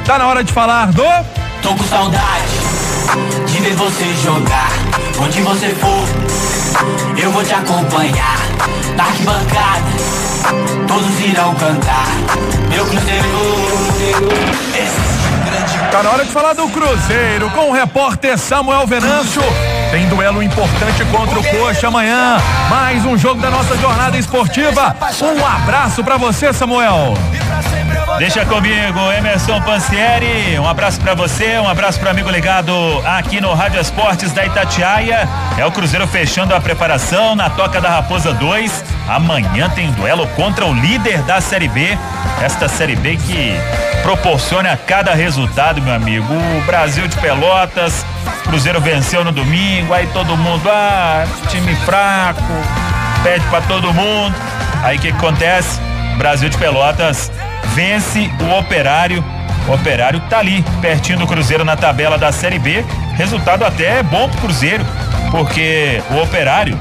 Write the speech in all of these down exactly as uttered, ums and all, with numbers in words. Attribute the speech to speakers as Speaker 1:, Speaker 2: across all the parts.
Speaker 1: Tá na hora de falar do...
Speaker 2: Tô com saudade de ver você jogar. Onde você for, eu vou te acompanhar. Na arquibancada, todos irão cantar. Meu Cruzeiro.
Speaker 1: Tá na hora de falar do Cruzeiro com o repórter Samuel Venâncio. Tem duelo importante contra o Coxa amanhã. Mais um jogo da nossa jornada esportiva. Um abraço pra você, Samuel.
Speaker 3: Deixa comigo, Emerson Pansieri. Um abraço pra você, um abraço pro amigo ligado aqui no Rádio Esportes da Itatiaia. É o Cruzeiro fechando a preparação na Toca da Raposa dois. Amanhã tem duelo contra o líder da Série B. Esta Série B que proporciona cada resultado, meu amigo. O Brasil de Pelotas, Cruzeiro venceu no domingo, aí todo mundo, ah, time fraco, pede pra todo mundo. Aí o que, que acontece? Brasil de Pelotas vence o Operário. O Operário tá ali, pertinho do Cruzeiro na tabela da Série B. Resultado até bom pro Cruzeiro, porque o Operário,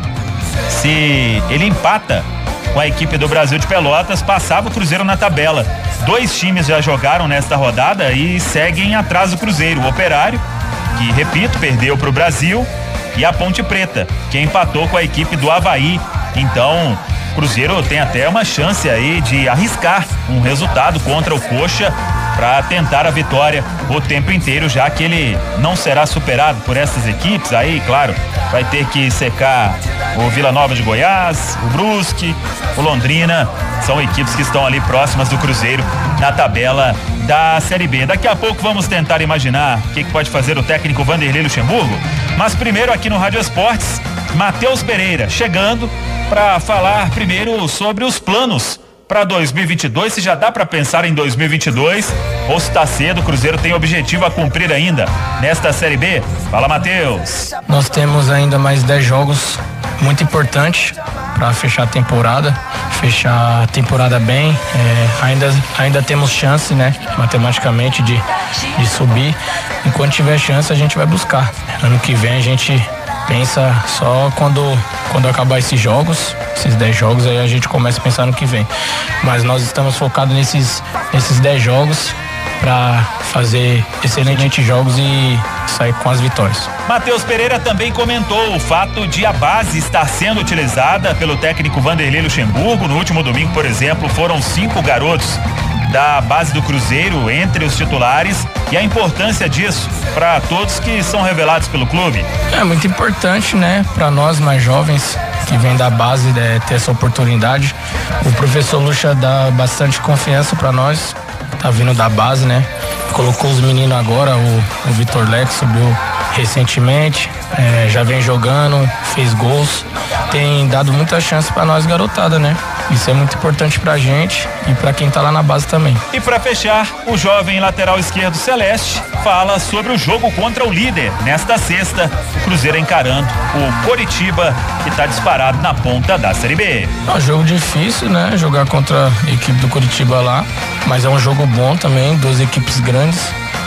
Speaker 3: se ele empata com a equipe do Brasil de Pelotas, passava o Cruzeiro na tabela. Dois times já jogaram nesta rodada e seguem atrás do Cruzeiro. O Operário, que, repito, perdeu pro Brasil, e a Ponte Preta, que empatou com a equipe do Avaí. Então, o Cruzeiro tem até uma chance aí de arriscar um resultado contra o Coxa para tentar a vitória o tempo inteiro, já que ele não será superado por essas equipes. Aí, claro, vai ter que secar o Vila Nova de Goiás, o Brusque, o Londrina. São equipes que estão ali próximas do Cruzeiro na tabela da Série B. Daqui a pouco vamos tentar imaginar o que, que pode fazer o técnico Vanderlei Luxemburgo. Mas primeiro aqui no Rádio Esportes, Matheus Pereira chegando para falar primeiro sobre os planos para dois mil e vinte e dois, se já dá para pensar em dois mil e vinte e dois ou se está cedo. O Cruzeiro tem objetivo a cumprir ainda nesta Série B. Fala, Matheus.
Speaker 4: Nós temos ainda mais dez jogos muito importantes para fechar a temporada, fechar a temporada bem. É, ainda, ainda temos chance, né, matematicamente de, de subir. Enquanto tiver chance, a gente vai buscar. Ano que vem a gente pensa só quando, quando acabar esses jogos, esses dez jogos, aí a gente começa a pensar no que vem. Mas nós estamos focados nesses, nesses dez jogos para fazer excelentes jogos e sair com as vitórias.
Speaker 3: Matheus Pereira também comentou o fato de a base estar sendo utilizada pelo técnico Vanderlei Luxemburgo. No último domingo, por exemplo, foram cinco garotos da base do Cruzeiro entre os titulares, e a importância disso para todos que são revelados pelo clube.
Speaker 4: É muito importante, né, para nós mais jovens que vem da base, né, ter essa oportunidade. O professor Luxa dá bastante confiança para nós, tá vindo da base, né? Colocou os meninos agora, o, o Vitor Lex subiu recentemente, é, já vem jogando, fez gols, tem dado muita chance para nós garotada, né? Isso é muito importante pra gente e pra quem tá lá na base também.
Speaker 3: E pra fechar, o jovem lateral esquerdo Celeste fala sobre o jogo contra o líder. Nesta sexta, o Cruzeiro encarando o Coritiba, que tá disparado na ponta da Série B.
Speaker 4: É um jogo difícil, né? Jogar contra a equipe do Coritiba lá, mas é um jogo bom também, duas equipes grandes,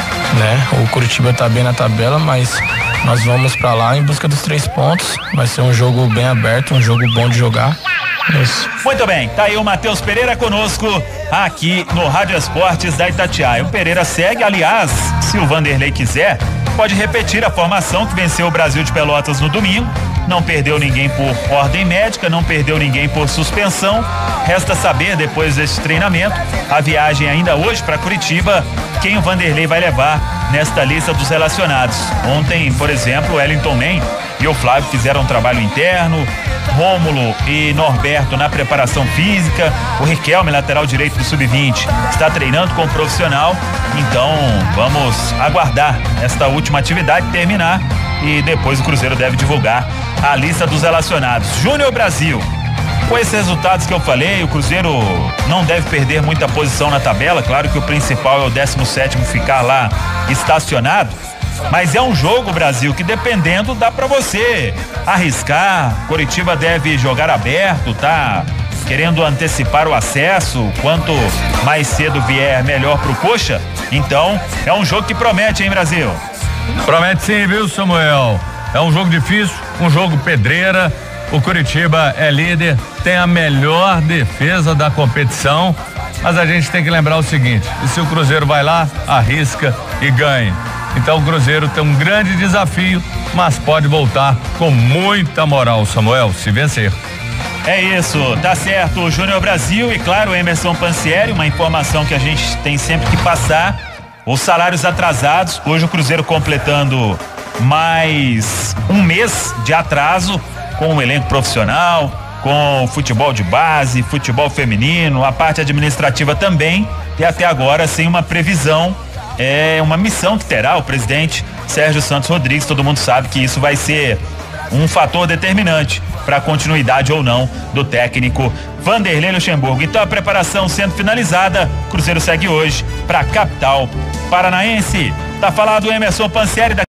Speaker 4: né? O Coritiba tá bem na tabela, mas nós vamos pra lá em busca dos três pontos. Vai ser um jogo bem aberto, um jogo bom de jogar. Isso.
Speaker 3: Muito bem, tá aí o Matheus Pereira conosco aqui no Rádio Esportes da Itatiaia. O Pereira segue, aliás, se o Vanderlei quiser, pode repetir a formação que venceu o Brasil de Pelotas no domingo. Não perdeu ninguém por ordem médica, não perdeu ninguém por suspensão. Resta saber, depois desse treinamento, a viagem ainda hoje para Curitiba, quem o Vanderlei vai levar nesta lista dos relacionados. Ontem, por exemplo, o Wellington Nem e o Flávio fizeram um trabalho interno, Rômulo e Norberto na preparação física, o Riquelme, lateral direito do sub vinte, está treinando com o profissional. Então vamos aguardar esta última atividade terminar e depois o Cruzeiro deve divulgar a lista dos relacionados. Júnior Brasil, com esses resultados que eu falei, o Cruzeiro não deve perder muita posição na tabela. Claro que o principal é o décimo sétimo ficar lá estacionado, mas é um jogo, Brasil, que dependendo dá pra você arriscar. Coritiba deve jogar aberto, tá querendo antecipar o acesso, quanto mais cedo vier melhor pro Coxa. Então é um jogo que promete, hein, Brasil?
Speaker 1: Promete sim, viu, Samuel? É um jogo difícil, um jogo pedreira. O Coritiba é líder, tem a melhor defesa da competição mas a gente tem que lembrar o seguinte: e se o Cruzeiro vai lá, arrisca e ganha. Então o Cruzeiro tem um grande desafio, mas pode voltar com muita moral, Samuel, se vencer.
Speaker 3: É isso, tá certo, Júnior Brasil e claro, Emerson Pansieri, uma informação que a gente tem sempre que passar, os salários atrasados, hoje o Cruzeiro completando mais um mês de atraso com o elenco profissional, com futebol de base, futebol feminino, a parte administrativa também, e até agora sem uma previsão, é uma missão que terá o presidente Sérgio Santos Rodrigues. Todo mundo sabe que isso vai ser um fator determinante para a continuidade ou não do técnico Vanderlei Luxemburgo. Então a preparação sendo finalizada, Cruzeiro segue hoje para a capital paranaense. Tá falado o Emerson Pansieri da